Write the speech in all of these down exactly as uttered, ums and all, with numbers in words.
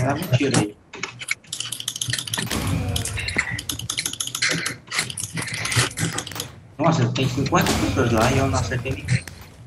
Leva um tiro aí. Nossa, tem cinquenta pessoas lá e eu não acertei ninguém.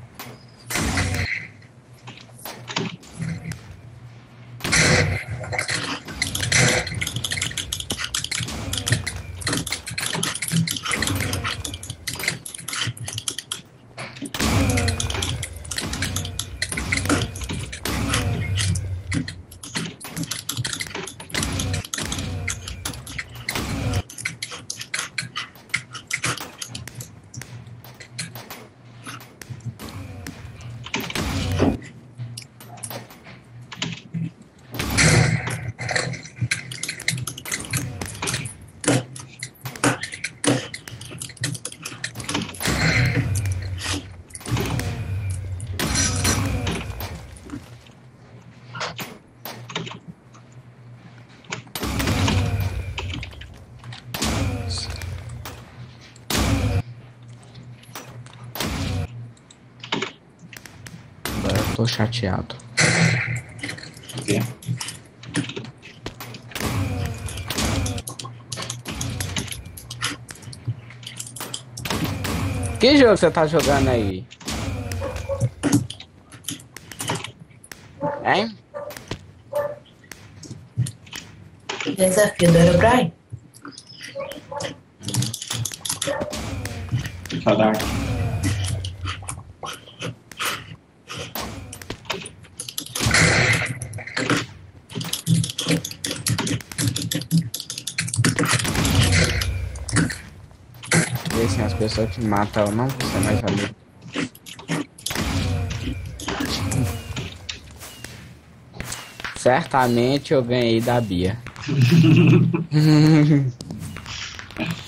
Tô chateado. O quê? Que jogo você tá jogando aí? Hein? Desafio do Herobrine? Saudade. E assim, as pessoas que matam não vão ser mais amigo. Certamente eu ganhei da Bia.